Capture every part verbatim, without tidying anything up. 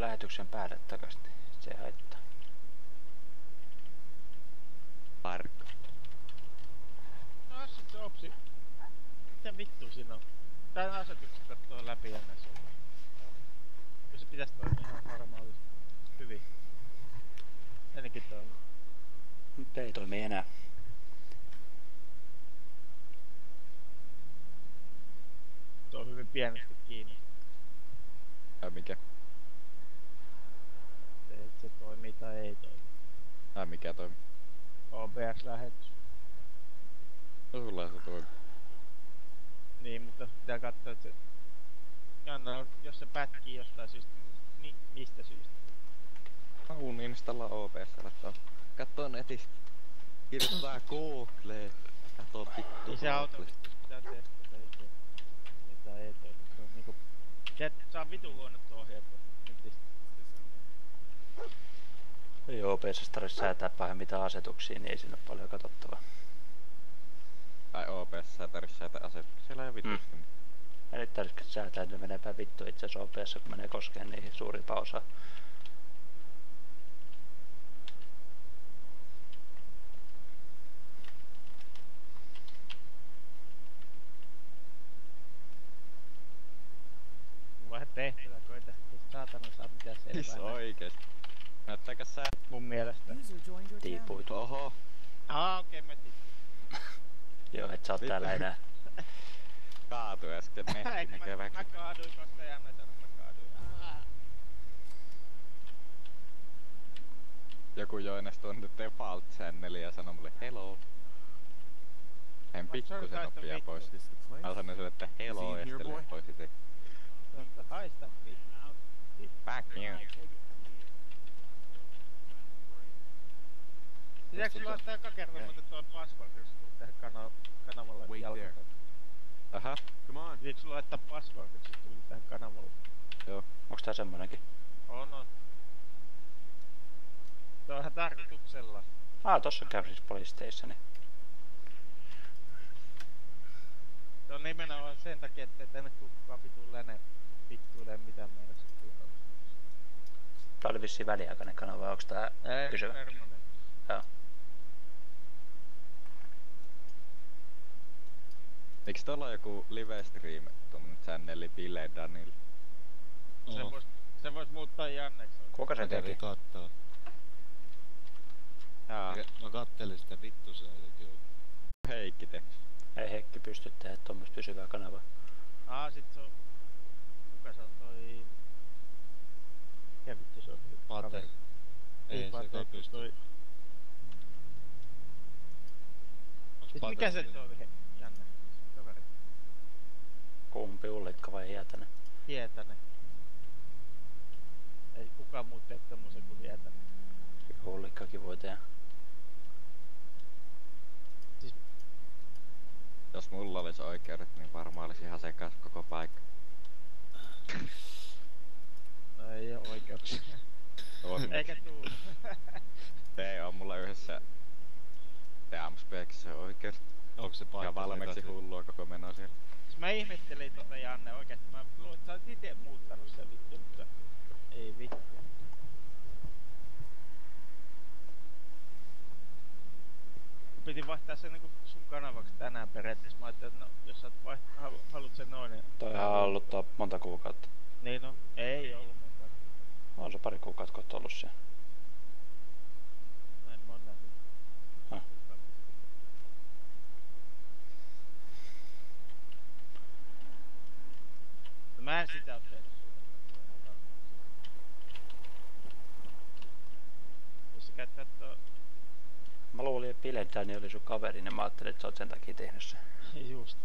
lähetyksen päälle takaisin, niin se haittaa. Parkko. No sit se opsi. Mitä vittu siinä on? Tän asetukset kattoo läpi ennen sun. Kyllä se pitäis toimia ihan normaalisti. Hyvin. Ennenkin toimii. Nyt ei toimi enää. Tuo on hyvin pienesti kiinni. Ai mikä? Se, että se toimii tai ei toimi. Ai mikä toimi? O B S-lähetys. No sulla se toimi. Niin, mutta pitää katsoa, että se... Janna, jos se pätkii jostain syystä, niin mistä syystä? Mä uninstallaa O B S. Kattoo netistä. Kirjoittaa Googleen. Kattoo vittu Niin se automaattisesti pitää testata itse. Mitä ei toimi. Se on niinku... Se et saa vitun huonot ohjeet netistä. Ei O B S tarvitse säätää pahemmin asetuksia, niin ei siinä ole paljon katsottavaa. Ai O B S sä tarvitse säätää asetuksia. Siellä ei vitusti. Mm. Eli tarvitse säätää, että ne meneepä vittu itse asiassa O B S, kun menee koskeen niihin suurimpaan osaan. Vähän tehtävä, koita. Ei saatana saa mitään selvää. Siis oikeesti. Näyttääkö sä? Mun mielestä. Tiipuit. Oho. Aa, okei, okay, mä tiipuin. Joo, et sä oot täällä enää. Kaatui äsken netti näkeväksi. Mä kaaduin, koska Janne sanoi, mä kaaduin. Aa. Joku joines tuonne default channeliin ja sanoi mulle hello. En pikkusen oppia pois. Mä sanoin sille, että hello ja sitten lähdin pois itse. Haista vittu. Back here. Pitääkö sulla laittaa joka kerta muuten tuon passwordin, jos tulet tähän kana kanavalle jalkata? Aha. Come on. Pitääkö sulla laittaa passwordin, jos tulet tähän kanavalle? Joo. Onks tää semmonenkin? On, on. Se on ihan tarkoituksella. Ah, tossa käy siis Police Stationi. Se on nimenomaan sen takia, ettei tänne tuu kukaan vitun lene vittuilee mitään määrässä. Tää oli vissiin väliaikainen kanava, vai onks tää Ei, pysyvä? permanent. Joo. Eiks tuolla on joku live stream tuommoinen channeli Bile Danil? Se vois, se vois muuttaa Janneksi. Kuka se teki? Kattoo. Jaa. Mä kattelin sitä vittu se jotenkin. Heikki te. Ei Heikki pysty tehdä tuommoista pysyvää kanavaa. Aa, sit se on... Kuka se on toi... Mikä vittu se on? Pate. Ei se pysty. Toi... Sit mikä se toi he... Janne? Kaveri. Kumpi, Ullikka vai Hietanen? Hietanen. Ei kukaan muu tee tommosen kuin Hietanen. Kyllä Ullikkakin voi tehdä. Siis... Jos mulla olisi oikeudet, niin varmaan olisi ihan sekas koko paikka. No ei oo oikeuksia. On. Eikä tuu. Ei oo mulla yhdessä Damspexissä oikeudet. Onko se paikka? Ja valmiiksi hullua koko meno siellä. Mä ihmettelin tota Janne oikeesti. Mä luulen, että sä oot ite muuttanut sen vittu, mutta... Ei vittu. Piti vaihtaa sen niinku sun kanavaksi tänään periaatteessa. Mä ajattelin, että no, jos sä oot vaiht... halu, haluut sen noin, niin... Toihan on ollut tuo monta kuukautta. Niin no, ei ollut monta. On se pari kuukautta kohta ollut siellä. Näin mä oon nähnyt. Häh? No mä en sitä oo tehnyt sulle. Jos sä käyt kattoo... Mä luulin, että Biledani oli sun kaveri, niin mä ajattelin, että sä oot sen takia tehnyt sen. Just.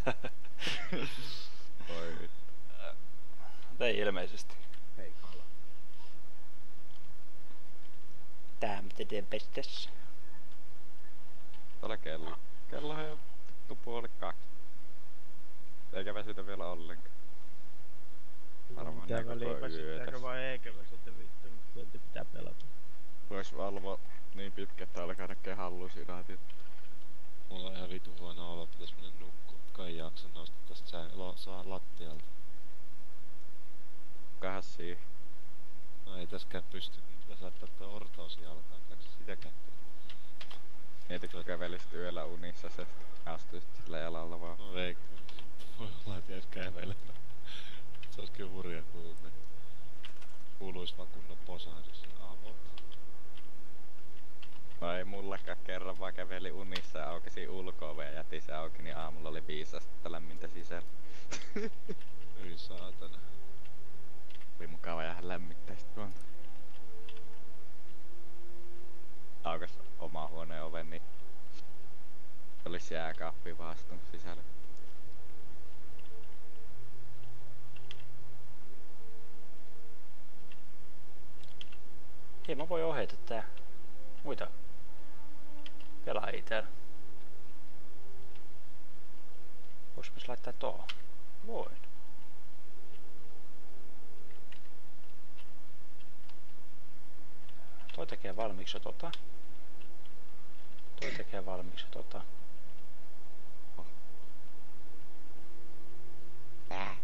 Oi vittu. Ei ilmeisesti. Hei kala. Damn the debestes. Tuolla kello. Kello on jo vittu puoli kaksi. Eikä väsytä vielä ollenkaan. Varmaan Mitä ne väliä koko yö väsyttääkö tässä. vai eikö väsytä vittu, mutta silti pitää pelata. Vois valvoa niin pitkä, että alkaa näkee hallusinaatiot. Mulla on ihan vitu huono olo, pitäis mennä nukkua. Kai jaksa nousta tästä sään, lo, saa lattialta. Kahas siihen. No ei täskään pysty, kun pitäis laittaa tuo ortoosi jalkaan, pitääkö sitäkään tehdä? Mietitkö kävelisit yöllä unissa se astuisit sillä jalalla vaan? No ei, voi olla, että jäis kävelemään. Se ois kyllä hurja kuulme. Kuuluis vaan kunnon posahdus. Aavot. No ei mullakaan, kerran vaan käveli unissa ja aukesi ulko-ove ja jätin se auki, niin aamulla oli viisi astetta lämmintä sisällä. Hyi saatana. Oli mukava jäädä lämmittää sit tuolta. Aukas oma huoneen oven, niin olisi jääkaappi vaan astunut sisälle. Hei, mä voin ohjata tää muita pelaajia täällä. Voinko mä laittaa tohon? Voin. Toi tekee valmiiksi tota. Toi tekee valmiiksi tota. Tää.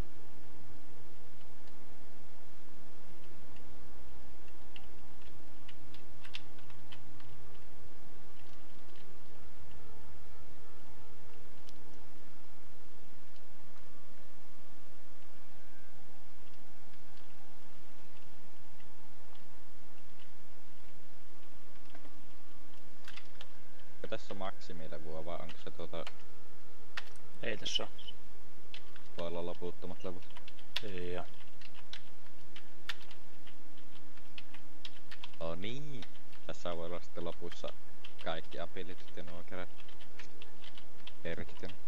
Tässä on maksimilevua vai onko se tuota... Ei tässä oo. Voi olla loputtomat levut. Joo. No niin. Tässä voi olla sitten lopussa kaikki abilityt ja nuo kerät. Erkit ja...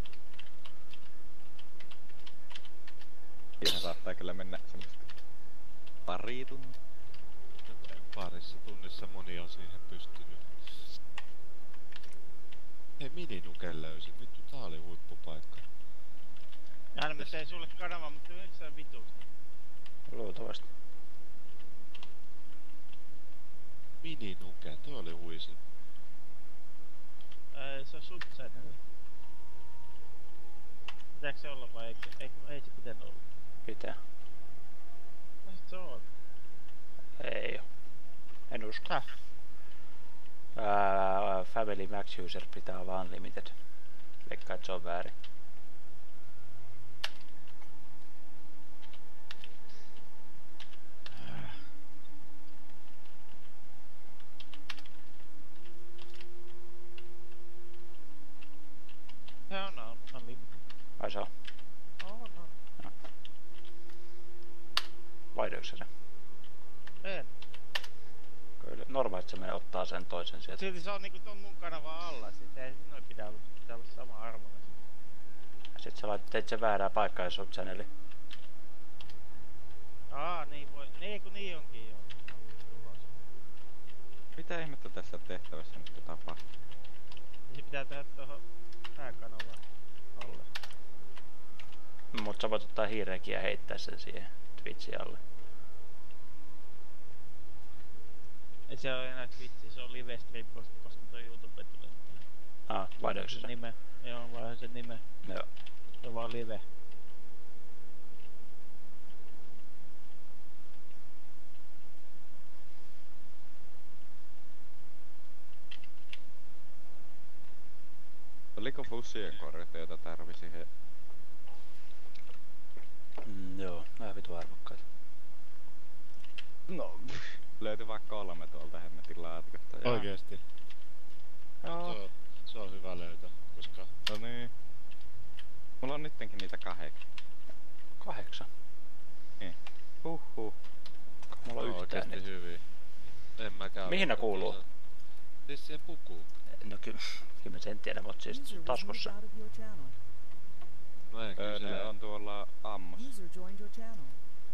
Siinä saattaa kyllä mennä semmoista pari tuntia. Parissa tunnissa moni on siihen pystynyt. Hei, mininuken löysin. Vittu, tää oli huippupaikka. Aina mä tein sulle kanavan, mutta eikö sä vitusta? Luultavasti. Mininuke, toi oli huisi. Ää, se on subchannel. Pitääkö se olla vai eikö, eikö ei se pitänyt olla? Pitää. No sit se on. Ei oo. En usko. Häh? Ää, Family Max User pitää olla unlimited. Veikkaan, että se on väärin. Se on on unlimited. Ai se on. On on. Laitoiko se? En. Kyllä. Normaalisti se menee ottaa sen toisen sieltä. Silti se on niinku ton mun kanavan alla, sit ei noin pidä olla, pitää olla sama arvoinen. Sitten sä lait, teit sen väärää paikkaa ja subchanneli. Aa, niin voi. Niin kun niin onkin joo. Mitä ihmettä tässä tehtävässä nyt tapahtuu? Niin se pitää tehdä tohon pääkanavan alle. Mut sä voit ottaa hiireäkin ja heittää sen siihen Twitchin alle. Ei se oo enää Twitchi, se on live stream, koska, koska toi YouTube tulee. Ah, vaihdoiko se sen? Nime. Joo, vaihan sen nime. Joo. Se on vaan live. Oliko bussien korjata, jota tarvi siihen? Mm, joo, vähän vitu arvokkaita. No, löytyi vaan kolme tuolta hemmetin laatikosta. ja- Oikeesti. Joo. Se on, se on hyvä löytö, koska... No niin. Mulla on nyttenkin niitä kahdeksan. Kahdeksan. Huhhuh. Mulla on ne on yhtään oikeesti niitä. hyviä. En mäkään... Mihin ne kuuluu? Siis siihen pukuun. No kyllä, kyllä mä sen tiedän, mut siis User was taskussa. moved out of your channel. No en Öö, kysele. ne on tuolla ammossa. User joined your channel.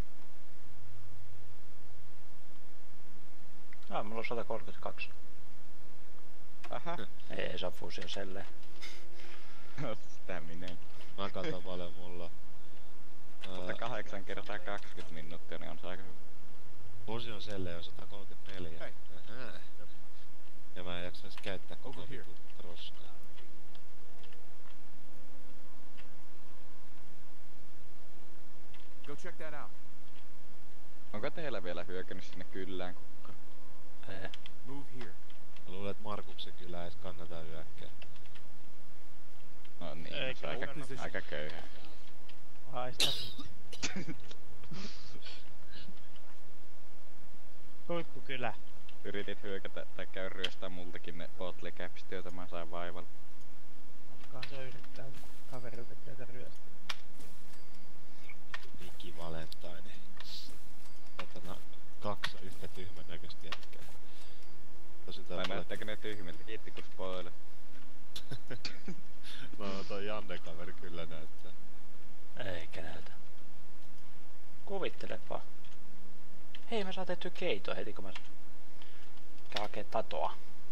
Ah, mulla on sata kolmekymmentäkaksi. Aha. Ei saa fuusio selleen. No sitä minä. Mä katon paljon mulla. Mutta kahdeksan kertaa kaksikymmentä minuuttia, niin on se aika hyvä. Vuosi on selle jo sata kolmekymmentäneljä. Hei. Ähä. Ja mä en jaksais käyttää koko Over here. vitu roskaa. Go check that out. Onko teillä vielä hyökännyt sinne kylään kukka? Ei. Move here. Mä luulen, että Markuksen kyllä edes kannata hyökkää. No niin, Ei, se on aika, kyllä. aika köyhä. Haista. Huippukylä. Yritit hyökätä tai käy ryöstää multakin ne bottlecaps, joita mä sain vaivalla. Onkohan se yrittää kaverilta teitä ryöstää. Niki Valentainen. Satana kaksi yhtä tyhmän näköistä jätkää. Tosi Tai tää näyttääkö ne tyhmiltä? Kiitti kun spoilet. No toi Janne-kaveri kyllä näyttää. Eikä näytä. Kuvittelepa. Hei, mä saan tehtyä keitoa heti kun mä käyn hakee tatoa.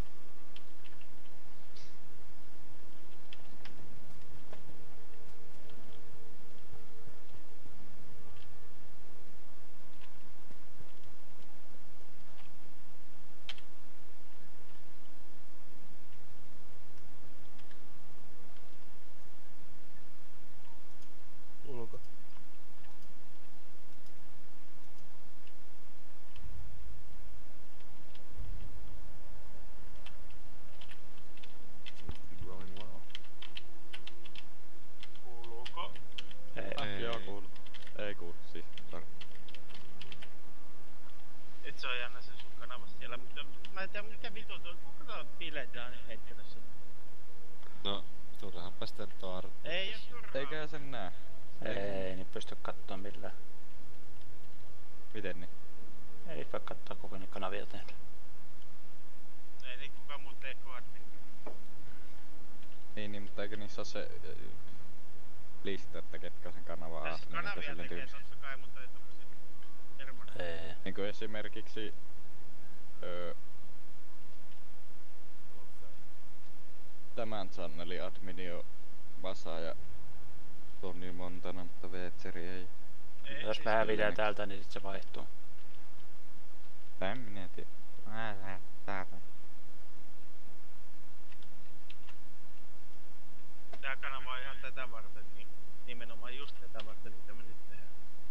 Ulko. Growing well. Kuuluuko? Ei. Ah, joo, kuulu. Ei kuulu, siis, sori. Et se on jännä se sun kanavassa siellä, mutta mä en tiedä mikä vitu tuo. Kuka tuo bileitä on heittänyt sen? No, turhaanpa sitten tuo ar... Ei oo turhaa. Eiköhän sen nää. Ei, niin pysty kattoo millään. Miten niin? Ei voi katsoa koko ne kanavia tehnyt. Ei niin kukaan muu tee kuin admin. Niin, niin, mutta eikö niissä oo se äh, lista, että ketkä sen kanavaa Tässä adminit ja kanavia silleen tekee tyylisiä? totta kai, mutta ei tommosia hermonen. Ei. Niinku esimerkiksi öö, tämän channelin admini on Vasa ja Toni Montana, mutta Veetseri ei. Ei, Jos siis me hävitään niin. täältä, niin sit se vaihtuu. En minä tiedä. Ää, täällä. Tää kanava on ihan tätä varten, niin nimenomaan just tätä varten, mitä me nyt tehdään.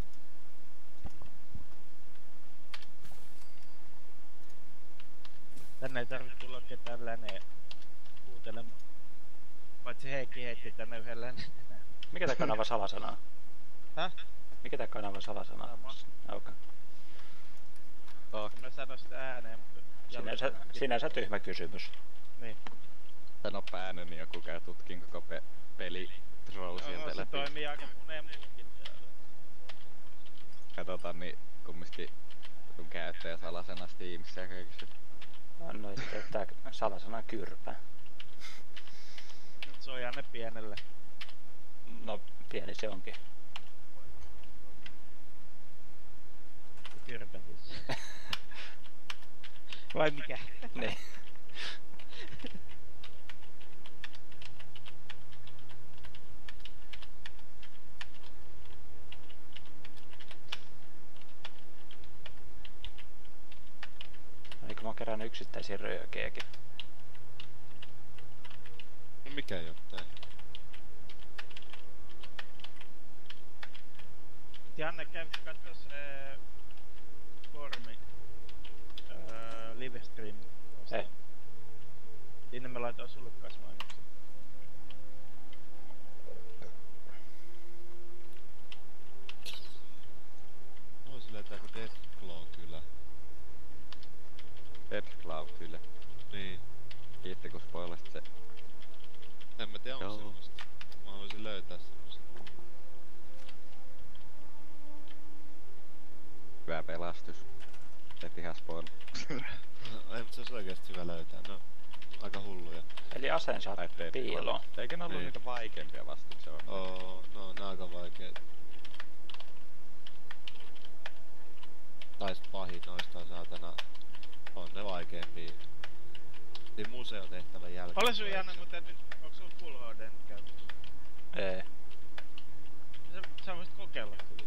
Tänne ei tarvitse tulla ketään läneen kuuntelemaan. Paitsi Heikki heitti tänne yhden läneen tänään. Mikä tää kanava salasana on? Häh? Mikä tää kanava salasana on? Sama. Okay. Oh, Mä sanon sitä ääneen, mutta... Sinänsä, sinänsä tyhmä kysymys. Niin. sanoppa ääneen, niin joku käy tutkin koko pe peli Troll No, sieltä se läpi. toimii aika moneen muuhunkin. Katsotaan niin kumminkin sun käyttäjä salasena Steamissa ja kaikissa. Annoin sitten tää salasana kyrpä. Nyt se on Janne pienelle. No pieni se onkin. Kyrpä siis. Vai mikä? Niin. Eikö mä oon kerännyt yksittäisiä röökejäkin? No mikä jotain? Janne käy katsos äh, foorumi äh, livestream. Ei. Sinne me laitoin sulle kans mainoksen. No silleen tää kuin Deathclaw kyllä. Deathclaw kyllä. Niin. Kiitti kun spoilasit se. En mä tiedä onko Joo. semmoista. Mä haluaisin löytää semmoista. Hyvä pelastus. Et ihan spoil. No, ei, mutta se olisi oikeesti hyvä löytää. No, aika hulluja. Eli aseen saat Tai Deathclaw. piiloon. Eikö ne ollut Niin. niitä vaikeampia vastauksia? Oo, no on aika vaikeet. Tai sit pahin noista on saatana. On ne vaikeimpia. Niin museotehtävän jälkeen. Ole sun Janne, mutta nyt onko sulla Full H D nyt käytössä? Ei. Sä, sä voisit kokeilla kyllä.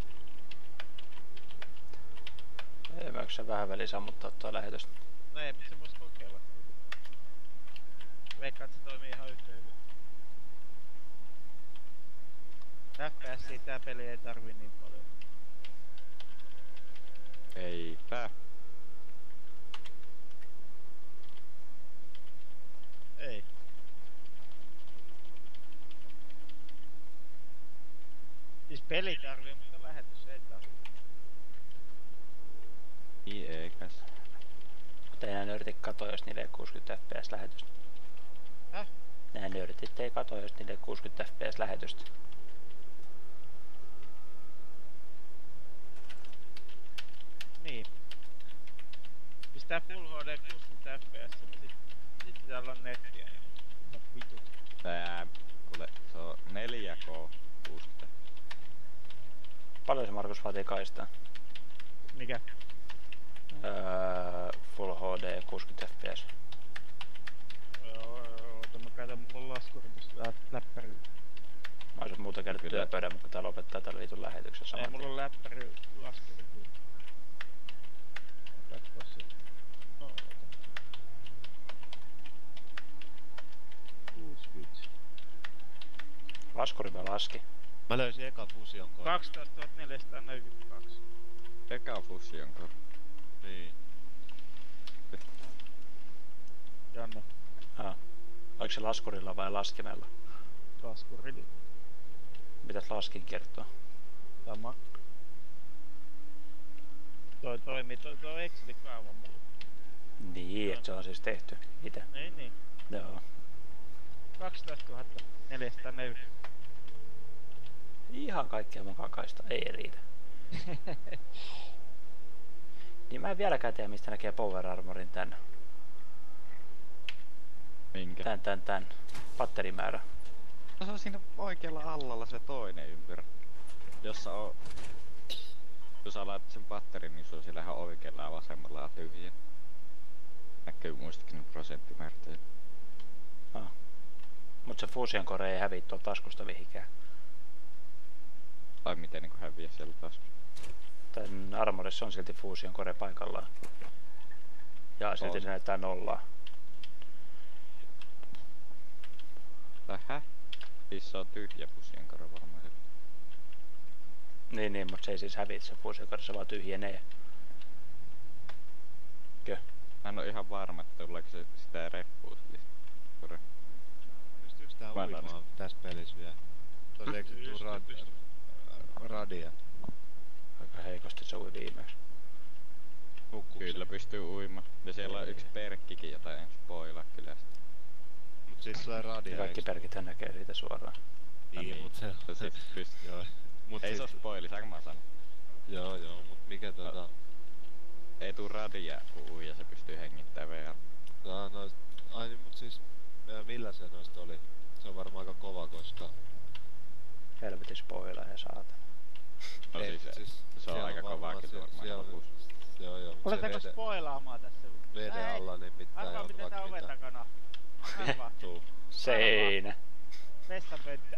Ei mä sä vähän väliin sammuttaa tuo lähetystä. No ei, mutta sä vois kokeilla kyllä. Veikkaan, että se toimii ihan yhtä hyvin. F P S tää peli ei tarvii niin paljon. Eipä. Ei. Siis peli tarvii, mutta lähetys ei tarvii. Ei eikäs. Mutta ei nää nörtit kato, jos niille ei kuusikymmentä F P S lähetystä. Häh? Nää nörtit ei kato, jos niille ei kuusikymmentä F P S lähetystä. Niin. Pistää Full H D kuusikymmentä F P S, niin sit, sit pitää olla nettiä. No vitut. Tää, kuule, se on neljä K kuusikymmentä. Paljon se Markus vaatii kaistaa? Mikä? Öö, Full H D kuusikymmentä F P S. Joo, joo, oota mä käytän mun laskurin tosta läppärillä. Mä olisin muuta käynyt Kyllä. työpöydän, mutta tää lopettaa täällä vitun lähetyksen Ei, saman mulla tien. on läppäri laskuri kyllä. Katsotaan se. No, oota. kuusikymmentä. Laskuri mä laski. Mä löysin eka fusion koodin. kaksitoistatuhatta neljäsataaneljäkymmentäkaksi. Eka fusion core. Niin. Janne. Ah. Oliko se laskurilla vai laskimella? Laskuri. Mitäs laskin kertoo? Sama. Toi toimii, toi, toi Exceli kauan mulla. Niin, että se on siis tehty ite. Niin, niin. Joo. kaksitoistatuhatta neljäsataaneljäkymmentä. Ihan kaikkea mukaan kaista, ei riitä. Niin mä en vieläkään tiedä, mistä näkee Power Armorin tän, Minkä? tän, tän, tän batterimäärä. No se on siinä oikealla allalla se toinen ympyrä. Jossa on... Jos sä laitat sen batterin, niin se on siellä ihan oikealla ja vasemmalla ja tyhjä. Näkyy muistakin prosenttimäärät. Ah. Mut se Fusion Core ei häviä tuolta taskusta mihinkään. Tai miten niinku häviä siellä taas. Tän Armorissa on silti Fusion Core paikallaan. Ja silti On. se näyttää nollaa. Tähä? Siis se on tyhjä fusion core varmaan. Niin, niin, mutta se ei siis häviä, se Fusion Core, se vaan tyhjenee. Kö? Mä en oo ihan varma, että tuleeko se sitä reppua sille. Core. Pystyykö tää Mä en uimaan ole. tässä pelissä vielä? Tosi eikö se tuu rad... radia? Aika heikosti se ui viimeksi. Hukkuuko Kyllä se? pystyy uimaan. Ja siellä on yksi perkkikin, jota en spoilaa kyllä. Mut siis tulee radia, Ja kaikki eiks? perkithän näkee siitä suoraan. No Niin, niin, mut se... Se siis pystyy. Joo. Mut Ei se oo siis... spoili, saanko mä sanon? Joo, joo, mut mikä tota... Ei tuu radia kun ui ja se pystyy hengittämään V R. Tää noist... Ai niin, mut siis... ää, Millä se noista oli? Se on varmaan aika kova, koska... Helvetin spoilaa ja saata. No Ei, siis, mut siis se on siellä aika varmaan kovaakin se se- varmaan siellä- lopussa. Joo, joo, mut se Oletteko vede, spoilaamaan tässä? veden Ei. alla niin mitään Arvaa joutu miten tää vaikka oven mitä. takana. Arvaa. Tuu. Seinä. Vessapönttö.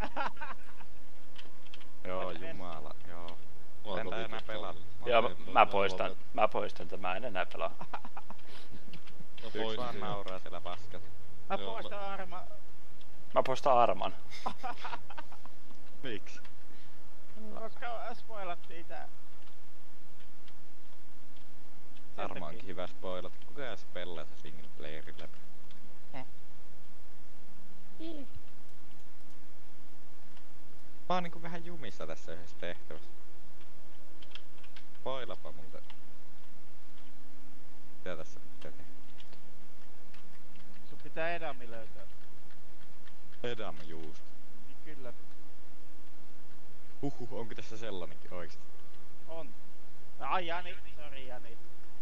Joo, jumala, joo. Mua En tää enää vituttaa. pelata. Joo, mä, Ei, mä mä poistan, lopet- mä poistan tämän, mä en enää pelaa. Mä Yks poistin vaan jo. nauraa siellä paskas. Mä Joo, poistan arma. Mä poistan Arman. Miksi? Koska spoilattiin tää. Sen Arma onkin takia. hyvä spoilata. Kuka edes pelaa se single playerin läpi? Eh. Mä oon niinku vähän jumissa tässä yhdessä tehtävässä. Spoilapa muuten. Mitä tässä pitää tehdä? Sun pitää Edami löytää. Edam juust. Niin kyllä. Huhhuh, onko tässä sellainenkin oikeesti? On. Ai Jani, sori Jani.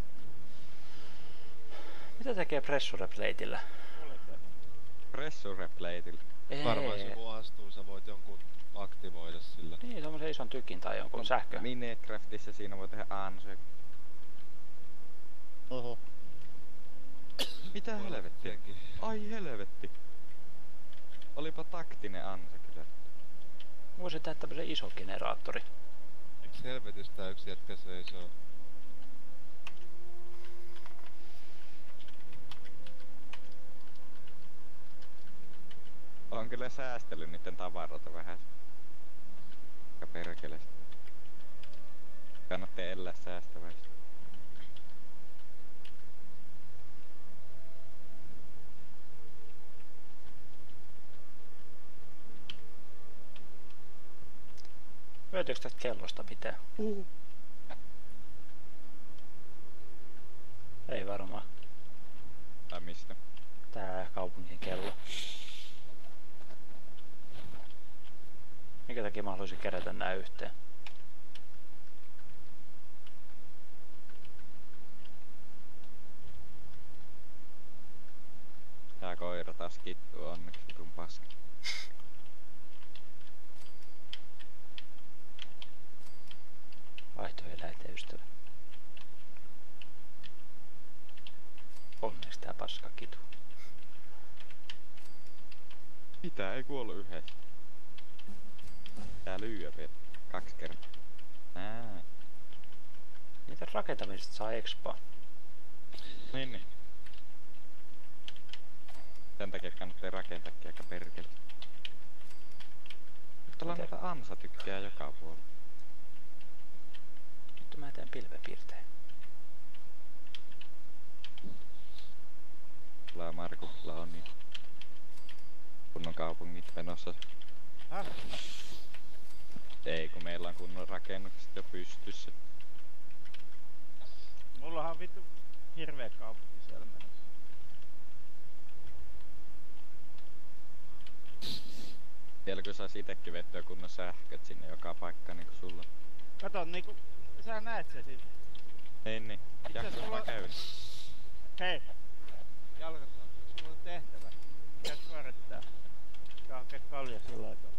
Mitä tekee Pressure Plateillä? Kuulit sen? Pressure plateillä. Varmaan se kun astuu, sä voit jonkun aktivoida sillä. Niin, tommosen ison tykin tai jonkun sähkö. Minecraftissa siinä voi tehdä ansoja. Oho. Mitä helvettiä? Tietenkin. Ai helvetti. Olipa taktinen ansa kyllä. Voisin tehdä tämmösen iso generaattori. Miksi helvetistä tää yksi jätkä seisoo? On kyllä säästellyt niitten tavaroita vähän. Aika perkeleesti. Kannattaa elää säästävästi. Löytyykö tästä kellosta mitään? Uh. Ei varmaan. Tai mistä? Tää kaupungin kello. Minkä takia mä haluaisin kerätä nää yhteen? Tää koira taas kittuu onneksi vitun paska. Vaihtoeläinten ystävä. Onneksi tää paska kitu. Mitä? Ei kuollut yhdessä. Tää lyö vielä kaksi kertaa. Ää. Niitä rakentamisesta saa expaa. Niin niin. Sen takia kannattaa rakentaakin aika perkele. Tuolla Mitä? noita ansa tykkää joka puolella. Nyt mä teen pilvepiirteen. Kyllä Markuksella on niin kunnon kaupungit menossa. Häh? Ei kun meillä on kunnon rakennukset jo pystyssä. Mullahan on vittu hirveä kaupunki siellä menossa. Vielä kun sais itekin vettyä kunnon sähköt sinne joka paikkaan niinku sulla. Kato niinku, sä näet se siitä. Ei niin. Itse Jaksa sulla- vaan käydä. Hei! Jalkasta, sulla on tehtävä. Käy suorittaa. Käy hakee kalja sillä aikaa.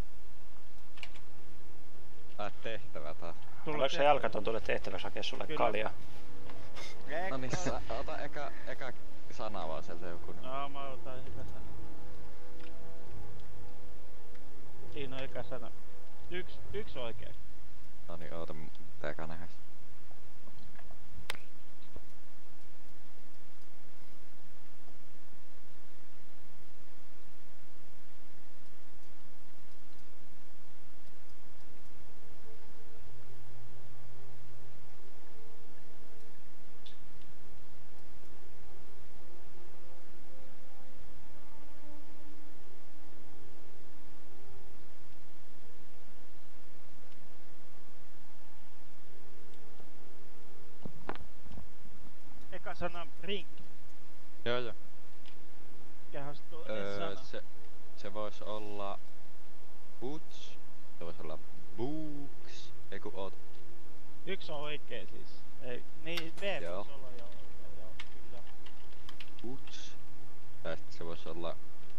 Ai tehtävä taas. Tuleeko se jalkaton tulle tehtäväksi hakea sulle Kyllä. kaljaa? No niin, sa- ota eka, eka sana vaan sieltä joku. Niin. No, mä otan eka sana. Siinä on eka sana. Yks, yks oikein. No niin, oota, pitää eka nähdä. Eka sana brink. Joo joo. Mikähän se tuo Öö, sana? se, se vois olla boots, se vois olla books, ei kun oot. Yks on oikee siis. Ei, niin B Joo. voisi olla jo oikee, joo, kyllä. Boots. Tai sit se vois olla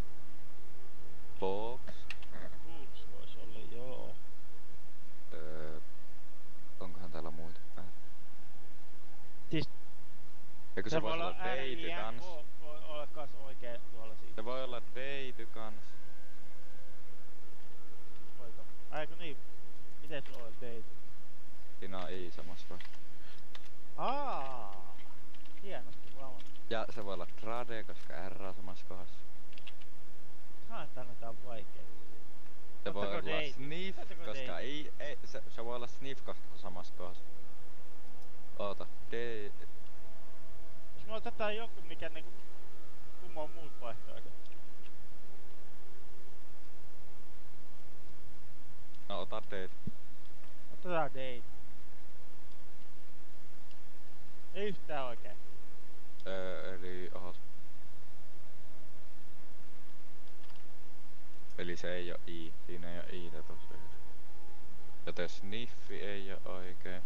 box. Boots voisi olla, joo. Öö, onkohan täällä muita vähän? Siis Eikö se, se vois olla deity kans? R I N K voi olla kans oikee tuolla siitä. Se voi olla deity kans. Voiko? Aiku niin. Miten sulla on date? Siinä on i samassa kohdassa. Aa, hienosti huomattu. Ja se voi olla trade, koska r on samassa kohdassa. Saa, että annetaan vaikea. Se voi Ottako olla date? sniff, Ottako koska date? ei, ei se, se voi olla sniff, koska samassa kohdassa. Oota, de... Jos me otetaan joku, mikä niinku kummoo muut vaihtoehdot. No ota date. Otetaan date. Ei yhtään oikein. Öö, eli oho. Eli se ei oo i, siinä ei oo iitä tossa yhdessä. Joten sniffi ei oo oikein.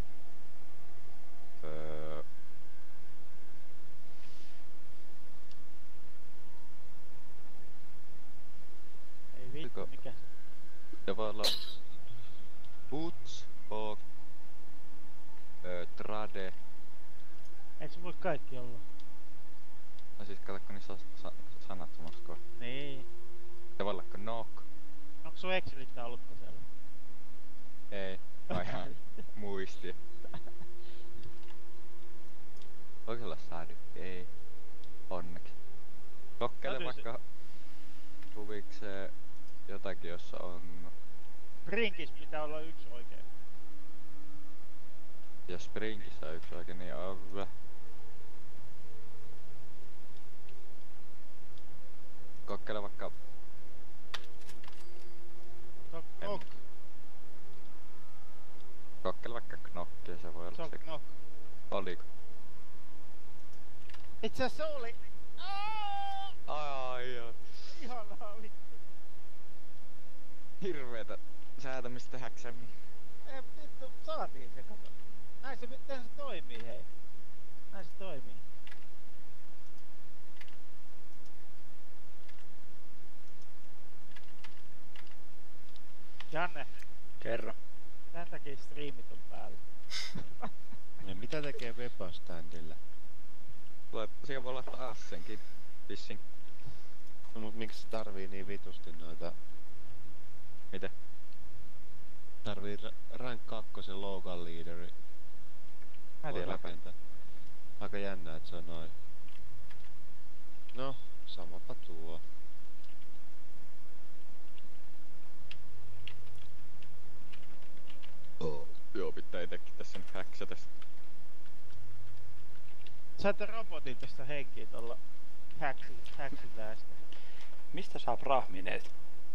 Öö... Ei vittu, Oliko- mikä? Se voi olla boots, bog, öö, trade. Ei se voi kaikki olla. No siis katsokko niissä on sa- sanat samassa kohdassa. Niin. Se voi olla knock. Onko sun Excelit taulukko siellä? Ei, mä ihan muisti. Voiko olla sadi? Ei. Onneksi. Kokeile Täytyy se- vaikka huvikseen jotakin, jossa on... Brinkis pitää olla yksi oikein. Jos Springissä on yksi oikein, niin on hyvä. Kokeile vaikka... Tok, En- tok. Itse asiassa se oli... Aa! Ai ai. Ihanaa vittu. Hirveetä säätämistä häksämiä. Ei vittu, saatiin se kato. Näin se, näin se toimii hei. Näin se toimii. Janne, Kerro. tän takia striimit on päällä. Ja mitä tekee Webaständillä? Tulee, siihen voi laittaa assenkin. Vissiin. No mut miksi tarvii niin vitusti noita? Mitä? Tarvii ra- rank kakkosen local leaderi. Mä Voi tiedän. rakentaa. Aika jännää, että se on noin. No, samapa tuo. Joo, pitää itekin tässä nyt häksätä. Saatte robotin tästä henkiä tuolla häksillä äsken. Mistä saa brahmineet?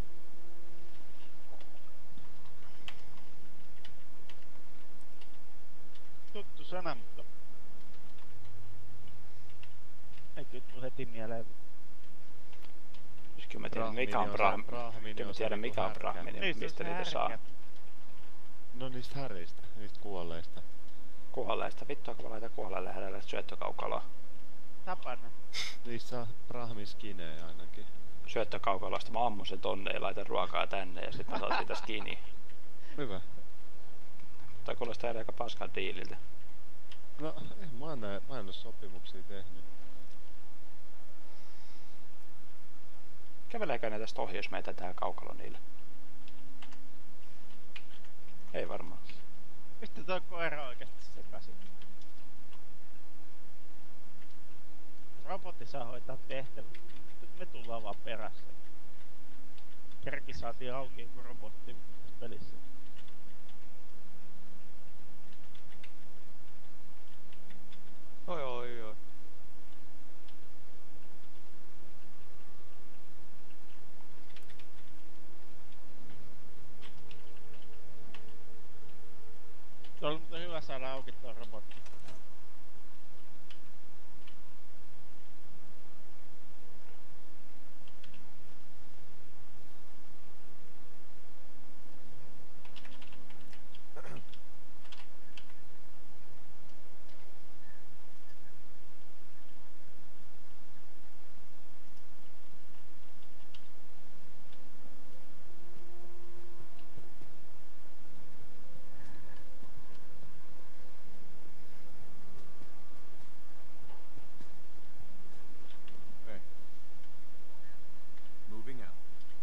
Tuttu sana, mutta... Ei kyllä tuu heti mieleen. Jos kyllä mä tiedän mikä on Brahmini brahmini. Kyllä mä on se tiedän niinku mikä on härkä. brahmini, Niin, se on mistä se niitä saa. härkä. No niistä häristä, niistä kuolleista. Kuolleista. Vittua kun mä laitan kuolleelle hänelle syöttökaukaloa. Tapana. Niistä saa brahmiskinejä ainakin. Syöttökaukalosta. Mä ammun sen tonne ja laitan ruokaa tänne ja sit mä saan siitä skiniä. Hyvä. Tai kuulostaa aika paskan diililtä. No, en mä, näe, mä en oo sopimuksia tehnyt. Käveleekö ne tästä ohi, jos meitä tää kaukalo niille? Ei varmaan. Mistä tuo koira oikeesti sekasin? Robotti saa hoitaa tehtävät. Me tullaan vaan perässä. Kerki saatiin auki kun robotti pelissä. Oi oi oi. Se oli mutta hyvä saada auki tuo robotti. Moving out.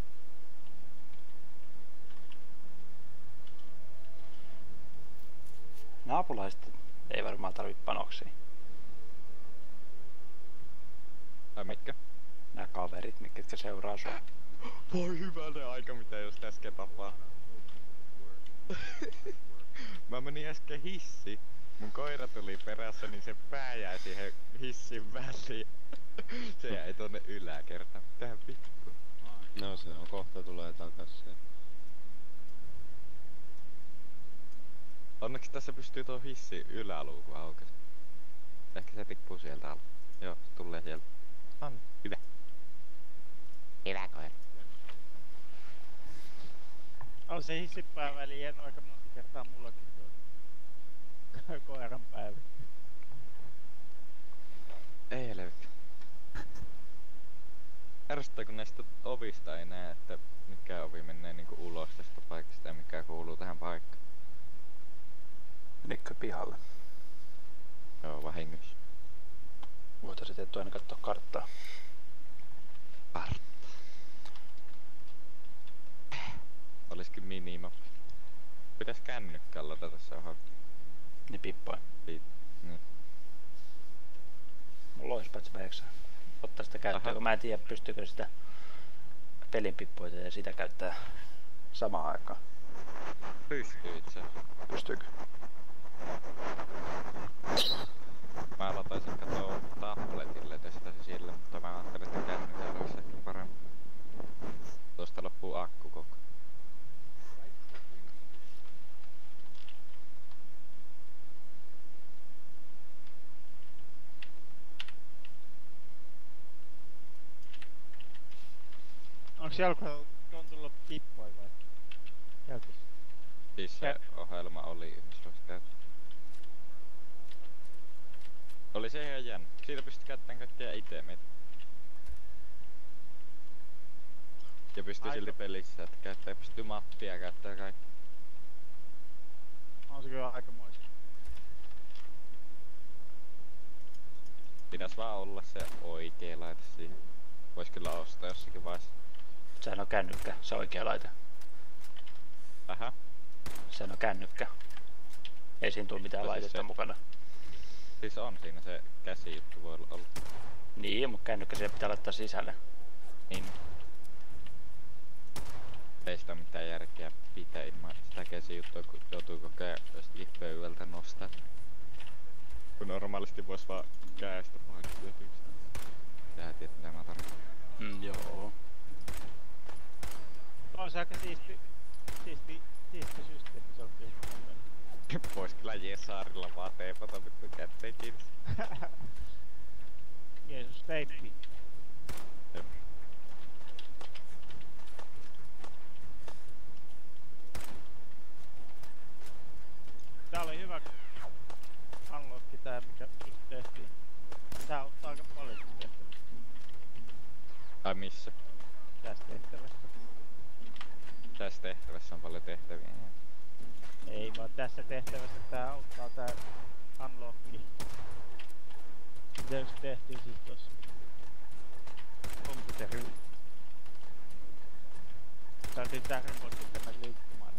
Naapulaiset ei varmaan tarvi panoksia. Ai mitkä? Nää kaverit, mitkä seuraa sua. Voi hyvänen aika mitä just äsken tapaa. Mä menin äsken hissi. Mun koira tuli perässä, niin se pää jäi siihen hissin väliin. Se jäi tonne yläkertaan. Tähän vittu. No se on, kohta tulee takas se. Onneksi tässä pystyy tuo hissi yläluuku aukes. Ehkä se tippuu sieltä alla. Joo, se tulee sieltä. On. Hyvä. Hyvä koira. On se hissipää väliin en aika monta kertaa mullakin tuo koiran päivä. Ei helvetti. Ärsyttää kun näistä ovista ei näe, että mikä ovi menee niinku ulos tästä paikasta ja mikä kuuluu tähän paikkaan. Menikö pihalle? Joo, vahingossa. Voitaisiin tietty aina katsoa karttaa. Kartta. Olisikin minima. Pitäis kännykkää ladata se johon. Niin pippoi. Niin. Mulla olisi paitsi väheksää. Ottaa sitä käyttöön, Aha. kun mä en tiedä pystyykö sitä pelin pippoita ja sitä käyttää samaan aikaan. Pystyy itse. Pystyykö? Mä lataisin katsoa tabletille testasi sillä, mutta mä ajattelin, että kännykällä olisi ehkä parempi. Tuosta loppuu akku koko. Onks jalkakontrolla pippoi vai? Käytös. Siis se ohjelma oli yhdessä. Oli se ihan jännä. Siitä pystyi käyttämään kaikkia itemeitä. Ja pystyy silti pelissä, että käyttää pystyy mappia käyttää kaikki. On se kyllä aikamoista. Pitäis vaan olla se oikea laite siihen. Vois kyllä ostaa jossakin vaiheessa. Sehän on kännykkä, se oikea laite. Ähä. Sehän on kännykkä. Ei siinä tuu mitään Siis laitetta se- mukana. Siis on siinä se käsijuttu voi olla. Niin, mutta kännykkä siihen pitää laittaa sisälle. Niin. Ei sitä mitään järkeä pitää ilman sitä käsijuttua, kun joutuu koko ajan jostakin pöydältä nostaa. Kun normaalisti vois vaan käestä paikkaa. Tää tiedät mitä mä tarkoitan. Mm, joo. On se aika siisti, siisti, siisti systeemi, se on kyllä. Vois kyllä Jesaarilla vaan teepata vittu kätteen kiinni. Jeesus teippi. Jep. Tää oli hyvä unlockki tää mikä just tehtiin. Tää auttaa aika paljon tehtävästä. Ai missä? Tästä tehtävästä. Tässä tehtävässä on paljon tehtäviä. Ei vaan tässä tehtävässä tää auttaa tää unlockki. Mitä just tehtiin siis tossa komputerilla. Saatiin tää remotti tänne liikkumaan.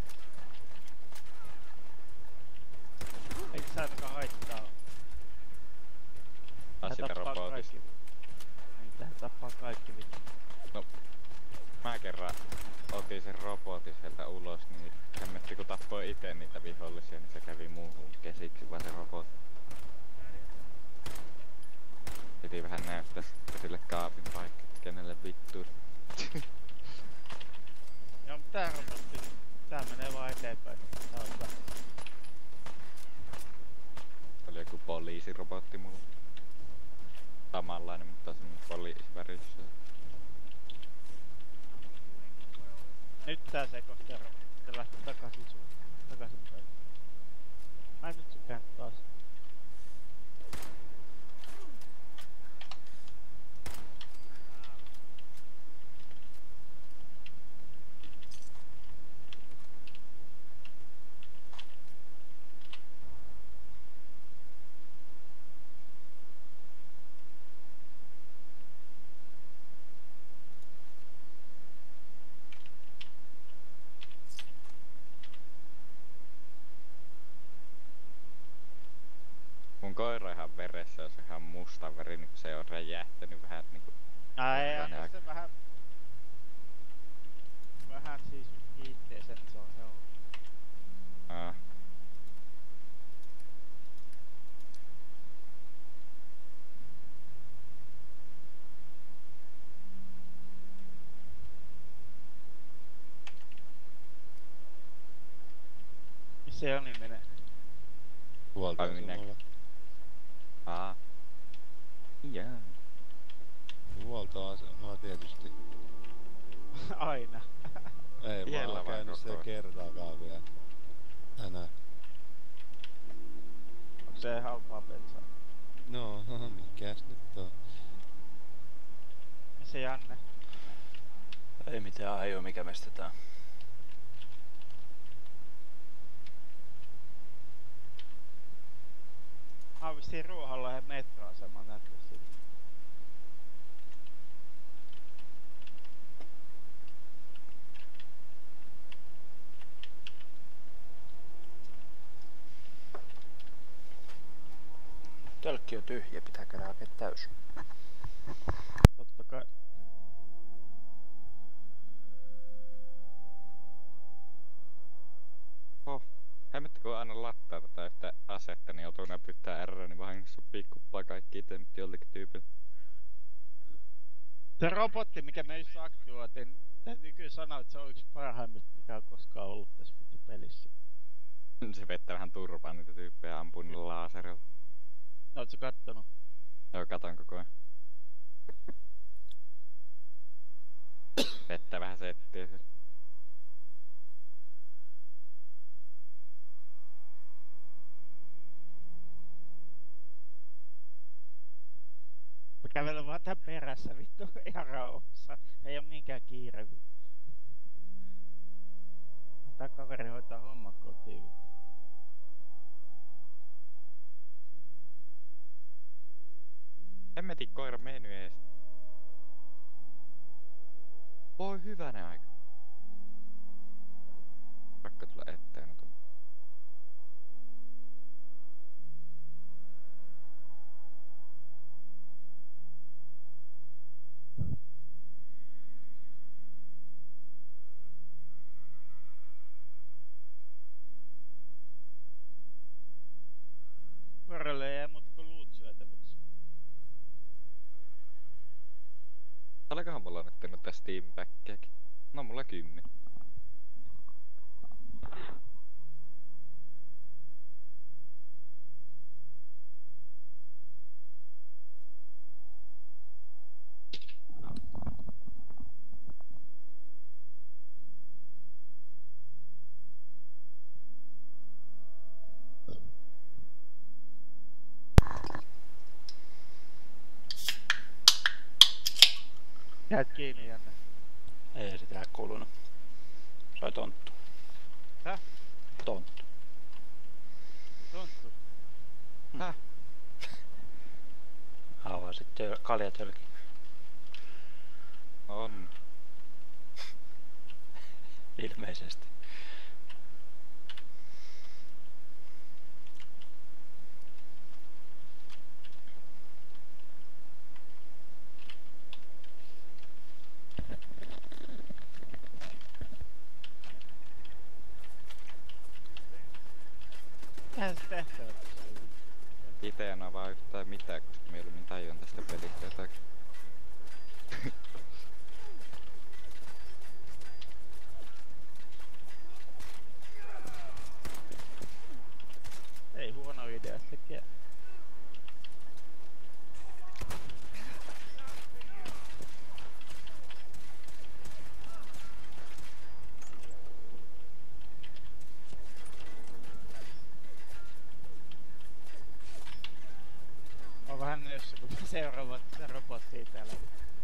Eikä sä ainakaan haittaa oo. Ah, Tää sitä tappaa robotista. kaikki. Niin, tää tappaa kaikki vittu. No, mä kerran otin sen robotin sieltä ulos, niin hemmetti kun tappoi ite niitä vihollisia, niin se kävi muuhun käsiksi vaan se robotti. Piti vähän näyttää sille kaapin paikka, että kenelle vittu. Joo, mut tää robotti, tää menee vaan eteenpäin. Tää on hyvä. Oli joku poliisirobotti mulla. Samanlainen, mutta semmonen poliisivärissä. Nyt tää sekoittaa robotti, tää lähti takaisin suun. Takaisin päin. Ai nyt se käänny taas. Mun koira ihan veressä, jos ihan musta veri, niin se on räjähtänyt vähän niinku. Ai ei, Hyvänä anna se vähän... Vähän siis kiitteeseen, se on joo. Aa. Missä Joni menee? Huolta Ai minäkin. Aa. Jaa. Huoltoasemaa tietysti. Aina. Ei Tiellä mä oon vaan käynyt koko siellä ajan. kertaakaan vielä. Tänään. Onko se halpaa bensaa? No, mikäs nyt on? Missä Janne? Ei mitään hajua mikä mestetään. Mä oon vissiin Ruohonlahden metroaseman nähty siitä. Tölkki on tyhjä, pitää käydä hakea täys. Totta kai. Oh. Hemmetti kun aina lattaa tätä yhtä asetta, niin joutuu näpyttää R, niin vahingossa pikkuppaa kaikki itemit jollekin tyypille. Se robotti, mikä me just aktivoitiin, täytyy kyllä sanoa, että se on yksi parhaimmista, mikä on koskaan ollut tässä vittu pelissä. Se vettää vähän turpaa niitä tyyppejä ja ampuu niillä laaserilla. Ootko kattonut? Joo, katon koko ajan. Vettä vähän settiä se. Mä kävelen vaan tän perässä vittu ihan rauhassa. Ei oo minkään kiire. Antaa kaveri hoitaa homma kotiin vittu. Hemmetin koira meny ees. Voi hyvänä aika. Pakko tulla eteen tuon. Koiralle ei jää muuta kuin luut syötäväksi. Olikohan mulla nyt noita steambackkejäkin? No mulla kymmen. Jäät kiinni Janne. Ei sitä kulunut. Se oli tonttu. Häh? Tonttu. Tonttu. Häh? Avasit töl- kaljatölki. On. Ilmeisesti. Mitähän se tehtävä tässä oli? Ite en avaa yhtään mitään, koska mieluummin tajuan tästä pelistä jotakin. Ei huono idea sekään. On vähän nössö, kun seuraavat robottia täällä.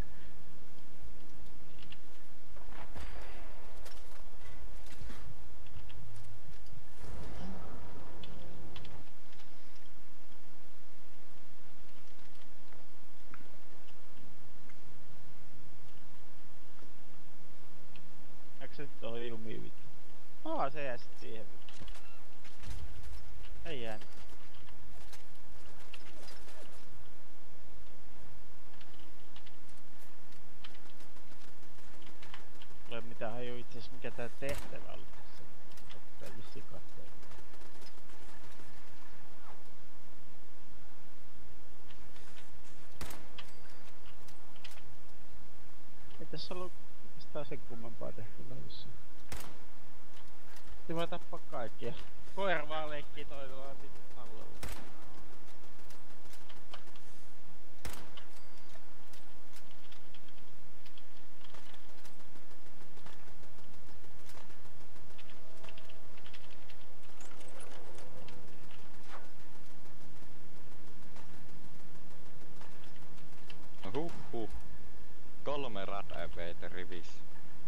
Eikö se nyt oo ilmi vittu? Aa, se jää sit siihen vittu. Ei jäänyt. Mulla ei mitään haju itse asiassa mikä tää tehtävä oli tässä. Pitää vissiin kattoo. Ei tässä ollu oikeastaan sen kummempaa tehtävää vissiin. Piti vaan tappaa kaikkia. Koira vaan leikkii toisella vitun alueella. No huh huh. Kolme radaveitä rivissä.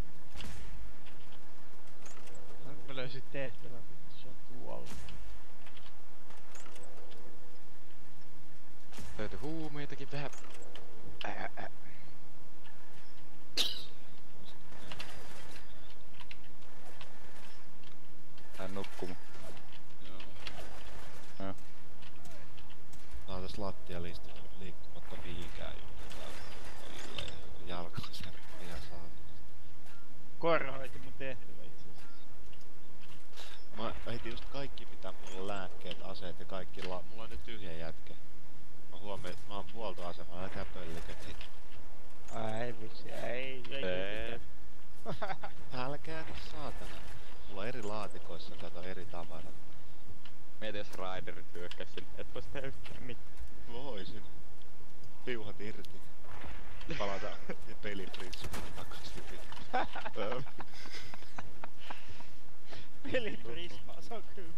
Onko mä löysin tehtävän? Se on tuolla. Löytyi huumeitakin vähän. Ää, ää. Hän nukkuma. Joo. Joo. Tää on tässä lattialista liikkumatta mihinkään juuri. Tää on jalkasärkki ja saa. Koira hoiti mun tehtävä itse asiassa. Mä heitin just kaikki mitä mulla on, lääkkeet, aseet ja kaikki la... Mulla on nyt tyhjä jätkä. Mä huomioin, että mä oon huoltoasemalla, älkää pöllikö niitä. Ai vitsi, ei, ei, Ei. Älkää nyt saatana. Mulla on eri laatikoissa, kato eri tavarat. Mieti jos Raiderit hyökkäis sinne, et vois tehdä yhtään mitään. Voisin. Piuhat irti. Palataan peliprismaan takaisin. Peliprisma, se on kyllä.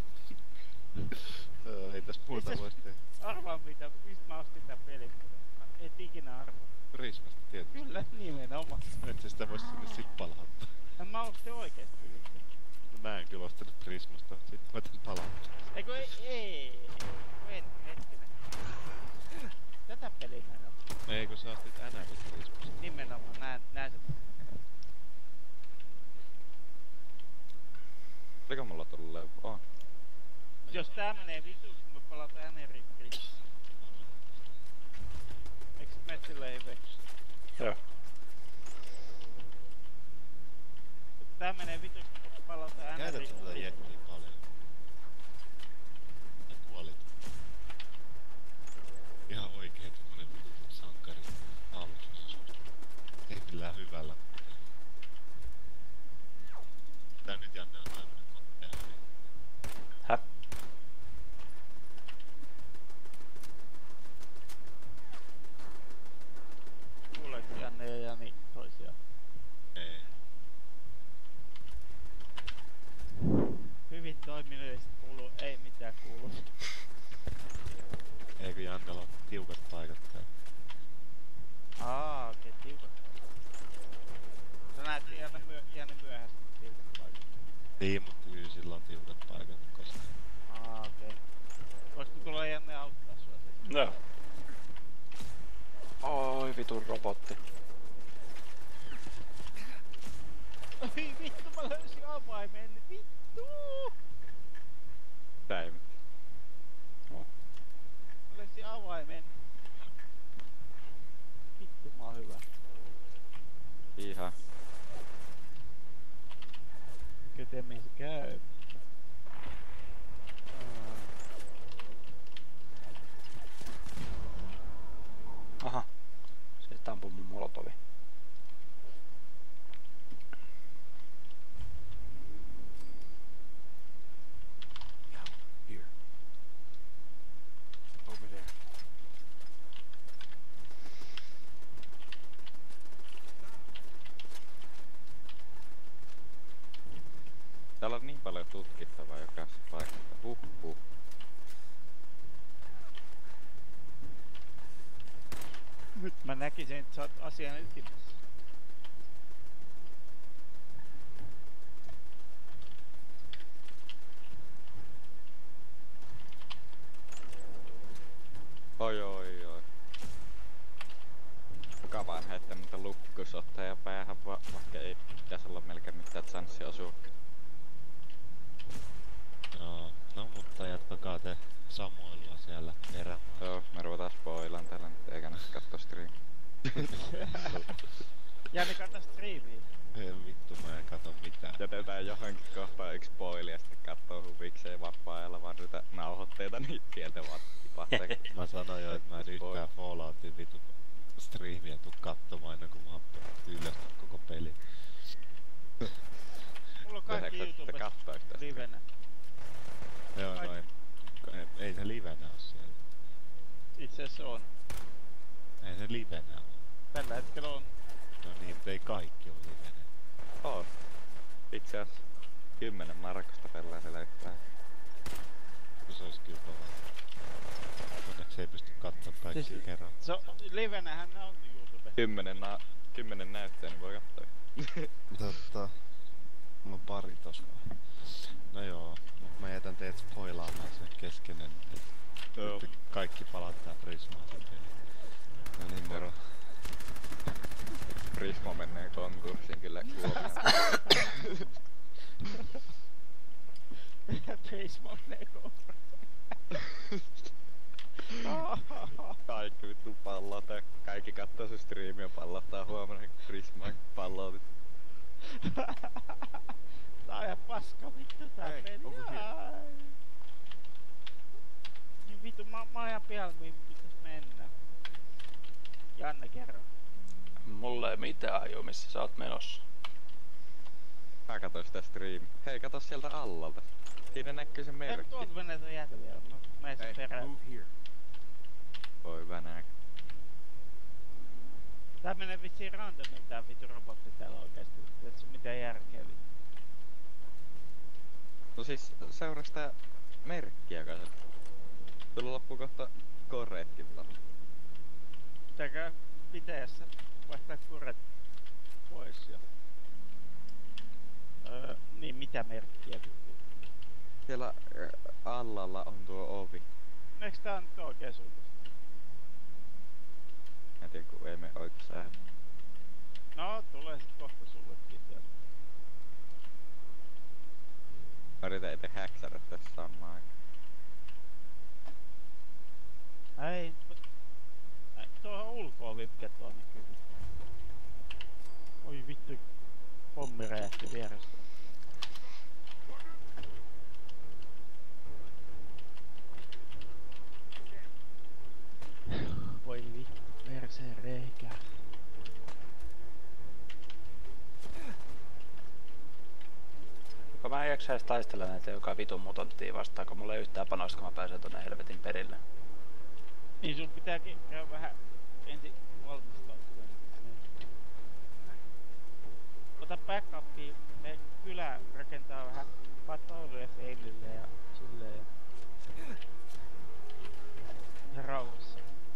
Öö, ei tässä muuta vois tehdä. Arvaa mitä, mistä mä ostin tän pelin. Et ikinä arvaa. Prismasta tietysti. Kyllä, nimenomaan. Et sä sitä vois sinne sit palauttaa. Ja mä ostin oikeesti nyt. No mä en kyllä ostanut Prismasta, sit mä tän palauttaa. Eikö ei, ei, en, hetkinen. Tätä peliä mä en oo. Ei kun sä ostit N R Prismasta. Nimenomaan, nää, nää se. Oliko mulla tullut leu? On. Jos tää menee vituus, kun me palataan N R Prismasta. Eiks sit menet silleen hyvin? Joo. Tää menee vituus, kun me palataan N R Käytät sä tätä jettiä paljon? Sä kuolit. Ihan oikein tommonen sankari aluksessa. Ei millään hyvällä. Tää nyt Janne on tämmönen koteja. Häh? Kuuleeko Janne ja Jani toisiaan? Ei. Hyvin toiminut ja sit kuuluu, ei mitään kuulu. Eikö Jannella on tiukat paikat täällä? Aa, okei, okay, tiukat. Sä näet Janne, myö Janne myöhästi tiukat paikat. Niin, mutta kyllä sillä on tiukat paikat, koska... Aa, okei. Okay. Voisiko tulla Janne auttaa sua sitten? Joo. Oi vitun robotti. Oi vittu, mä löysin avaimen. Vittu! Tää ei mitään. Oh. Mä löysin avaimen. Vittu, mä oon hyvä. Ihan. Mikä tiedä mihin se käy. Aha. Se tampui mun molotovi. Here. Over there. Täällä on niin paljon tutkittavaa jokaisessa paikassa. Huh huh. Nyt mä näkisin, että sä oot asian ytimessä. Oi oi oi. Kuka vaan heittänyt niitä lukkusotteja päähän, va vaikka ei pitäis olla melkein mitään chanssia osua. No, no mutta jatkakaa te samoilua siellä erämaassa. Joo, me ruvetaan spoilaan täällä nyt, eikä näistä katto stream. Janne katso striimiä. Ei vittu, mä en kato mitään. Jätetään johonkin kohtaan yksi spoili ja sitten kattoo huvikseen vapaa-ajalla vaan noita nauhoitteita, niin sieltä vaan tipahtaa. Mä sanoin jo, että mä en yhtään Falloutin vitu striimiä tuu katsomaan ennen kuin mä oon tyylöstänyt koko peli. Mulla on kaikki Tehdäänkö te YouTubessa kattoo yhtä livenä. Joo, Ai- noin. Ei, ei se livenä oo siellä. Itse asiassa on. Ei se livenä oo. Tällä hetkellä on. No niin, mutta ei kaikki oo livenä. On. Itse asiassa kymmenen markasta pelaa siellä yhtään. Se ois kyllä kova. Onneksi ei pysty kattoo kaikki Siis- kerran. Se on, livenähän ne on YouTube. Kymmenen, na kymmenen näyttöä, niin voi katsoa. Totta. Mulla on pari tos vaan. No joo, mut mä jätän teet spoilaamaan sen keskenen. Et Joo. nyt kaikki palattaa Prismaan sen peliin. No niin, moro. Prisma menee konkurssiin kyllä huomenna. Prisma Lego. Kaikki vittu pallota. Kaikki kattoo sun striimiä pallottaa huomenna Prisman pallot. Tää on ihan paska vittu tää Hei, peli. over here. Ai. Niin vittu, mä, mä oon ihan pihalla, mihin pitäis mennä. Janne, kerro. Mulla ei mitään aju, missä sä oot menossa. Mä katsoin sitä striimiä. Hei, kato sieltä allalta. Siinä näkyy se Ei, merkki. tuolta menee tuo jätä vielä. Mä menen sen Hey, perään. move here. Voi hyvä nää. Tää menee vissiin randomiin tää vitu robotti täällä oikeesti. Ei se mitään järkeä vittu. No siis seuraa sitä merkkiä kai. Sulla loppuu kohta koreetkin tonne. Pitääkö pitäjässä vaihtaa kuret pois jo? Öö, niin mitä merkkiä vittu? Siellä äh, allalla on tuo ovi. Eiks tää on nyt oikea suunta? En tiedä kun ei mene oikeassa ääni. No, tulee sit kohta sullekin sieltä. Mä yritän ite häksätä tässä samaan aikaan. Ei, ei tuohon ulkoon vipkä tuo näkyy. Oi vittu, pommi räjähti vierestä. Voi vittu, perseen reikä. Joko mä en jaksa edes taistella näitä joka vitun mutanttia vastaan, kun mulla ei yhtään panoista, kun mä pääsen tonne helvetin perille. Niin sun pitääkin käydä vähän ensin valmistautua. Ota backupia, me kylä rakentaa vähän patoiluja feilille ja silleen. Ja rauhassa.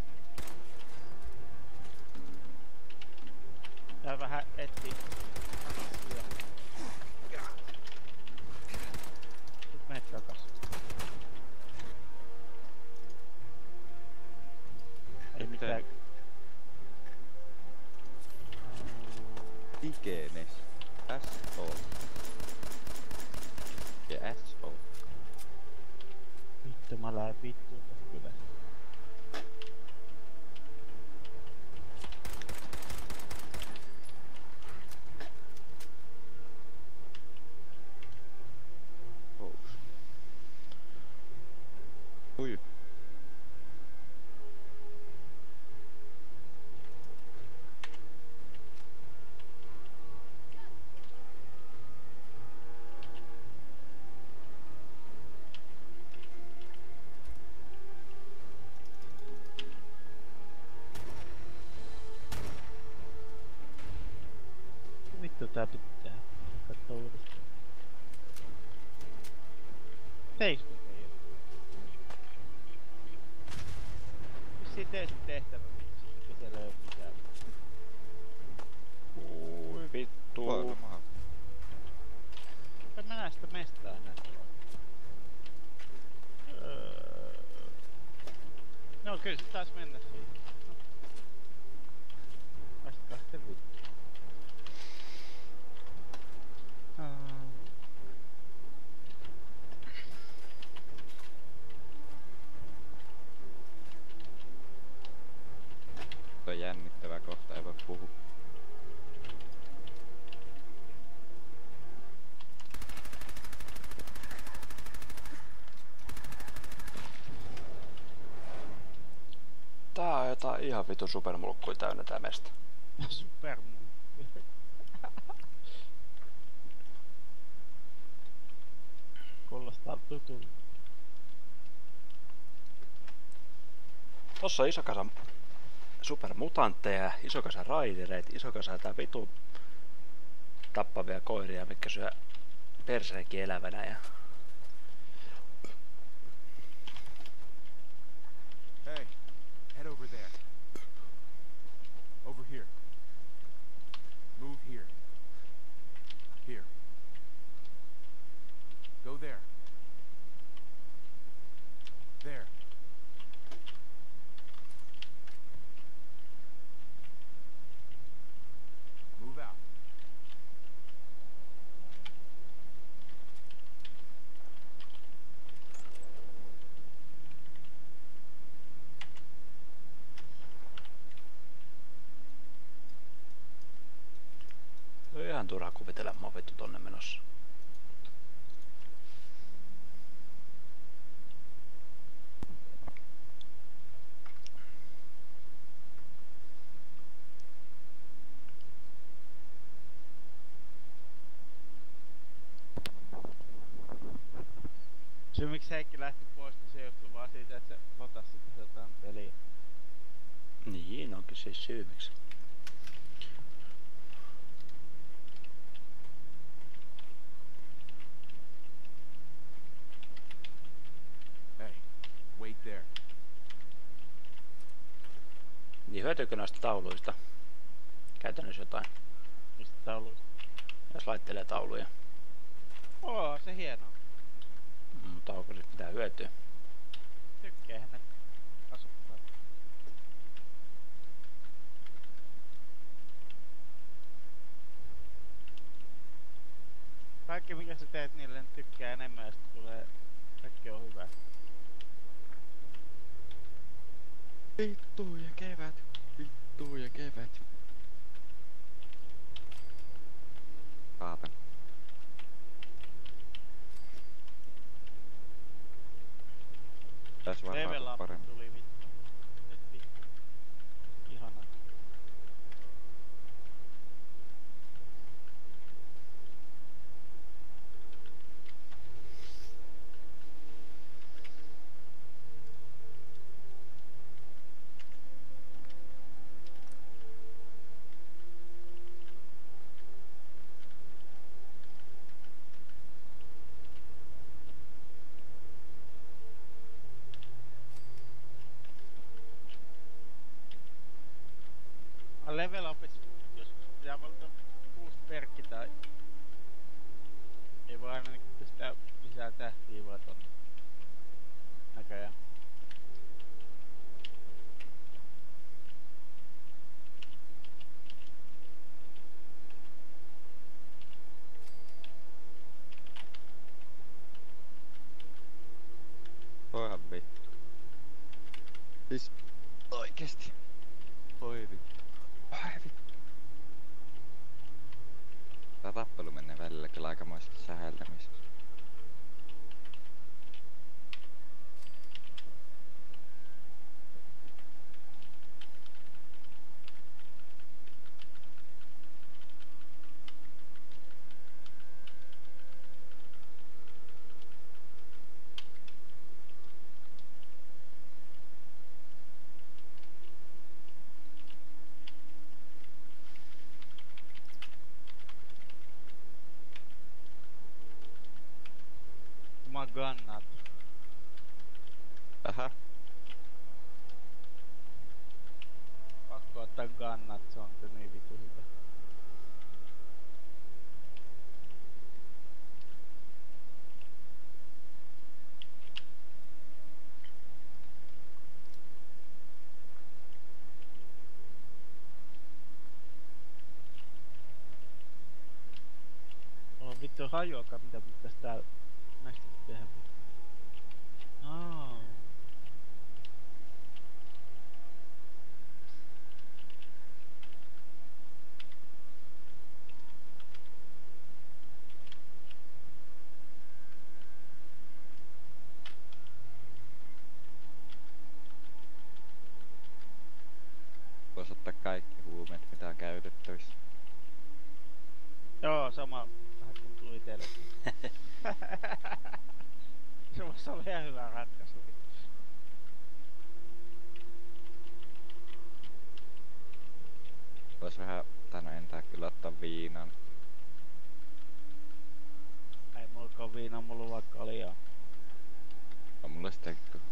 Tää vähän etti. Nyt menet takas. Ei mitään. Ikenes. S O. Ja S O. Vittu mä lähen vittuun tästä kylästä. Ous. Ui. Vittu tää pitää. Katso uudestaan. Facebook ei oo. Vissiin tee sit tehtävä vittu, sitten siellä ei oo mitään. Ui vittu. Huono maa. En mä näe sitä mestaa enää. Öö... No kyllä se taas mennä siihen. No. Vasta kahteen vittu. Uh... Se on jännittävä kohta, ei voi puhua. Tää on jotain ihan vitu supermulkkuja täynnä tää mesta. Supermulkku. Kuulostaa tutulta. Tossa on iso kasa supermutantteja, iso kasa raidereita, iso kasa tää vitu tappavia koiria, mitkä syö perseenkin elävänä ja... Hey, head over there. Over here. Move here. Here. Go there. There. Move out. Se on ihan turha kuvitella, mä oon vittu tonne menossa. Se miksi Heikki lähti pois, niin se johtuu vaan siitä, että se potasi sitä jotain peliä. Niin, onkin siis syy miksi. there. Niin hyötyykö noista tauluista käytännössä jotain, Mistä tauluista? jos laittelee tauluja? Oo, se hieno. Mutta onko nyt mitään hyötyä? Tykkäähän ne asukkaat. Kaikki mikä sä teet niille, ne tykkää enemmän ja sit tulee... Kaikki on hyvä. Vittu ja kevät. Vittu ja kevät. Saatan. Tässä Level varmaan up paremmin. tuli vittu. Nyt vittu. Ihana. A level upissa joskus pitää valita uusi perkki tai... Ei voi aina niinku pistää lisää tähtiä vaan tonne. Näköjään. Voihan vittu. Siis oikeesti. Voi vittu. Ai vittu. Tää tappelu menee välillä kyllä aikamoisesti säheltämiseksi. Mä gannat. Aha. Pakko ottaa gannat, se on kyllä niin vitu hyvä. Mulla on vittu hajuakaan mitä pitäis täällä näistä tehdä. Aa. Vois ottaa kaikki huumeet mitä on käytettävissä. Joo, sama. Vähän tuntuu itsellekin. Se voisi olla ihan hyvä ratkaisu. Vois vähän tänä entää kyllä ottaa viinan. Ei mulla viinaa, mulla on vaikka kaljaa. On mulla sitten kun